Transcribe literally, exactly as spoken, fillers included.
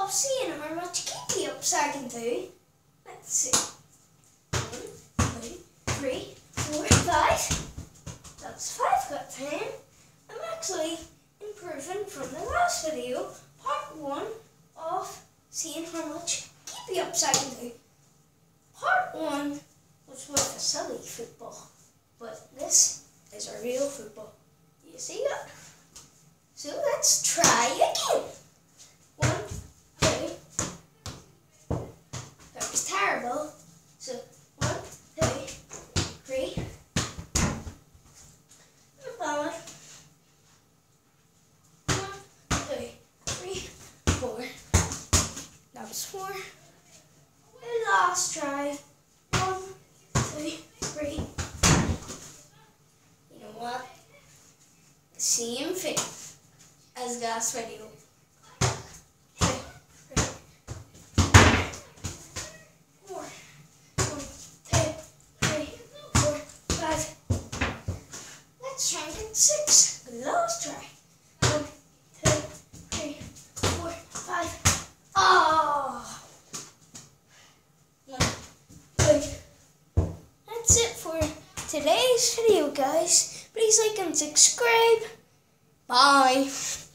of seeing how much keep-ups I can do. Let's see. One, two, three, four, five. That's five got ten. I'm actually improving from the last video, part one of seeing how much keep-ups I can do. Part one was with a silly football, but this is a real football. Do you see that? So let's try again. One, two. That was terrible. So one, two, three. Not bad. One, two, three, four. That was four. The last try. One, two, three. You know what? The same thing as last video. Four. One, two, three, four, five. Let's try and get six. The last try. One, two, three, four, five. Oh! One, two. That's it for today's video, guys. Please like and subscribe. Bye.